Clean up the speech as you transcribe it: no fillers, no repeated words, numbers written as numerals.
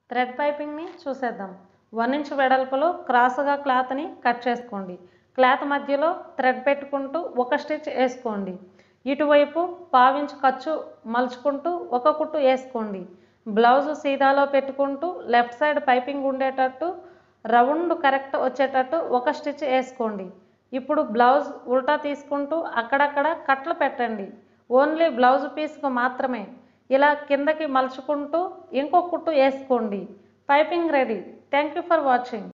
Thread పైపింగ్ని చూసేద్దాం. 1 inch వెడల్పులో క్రాస్గా క్లాత్ని కట్ చేసుకోండి. క్లాత్ మధ్యలో థ్రెడ్ పెట్టుకుంటూ ఒక స్టిచ్ వేసుకోండి. ఇటువైపు 1/2 ఇంచ్ ఖర్చు మలుచుకుంటూ ఒక కుట్టు వేసుకోండి. బ్లౌజ్ సీదాలో పెట్టుకుంటూ లెఫ్ట్ సైడ్ పైపింగ్ ఉండేటట్టు రౌండ్ కరెక్ట్ వచ్చేటట్టు ఒక స్టిచ్ వేసుకోండి. ఇప్పుడు బ్లౌజ్ ఉల్టా తీసుకుంటూ అక్కడక్కడ కట్లు పెట్టండి. ఓన్లీ బ్లౌజ్ పీస్కు మాత్రమే. ఇలా కిందకి మలుచుకుంటూ ఇంకో కుట్టు వేసుకోండి. Piping ready. Thank you for watching.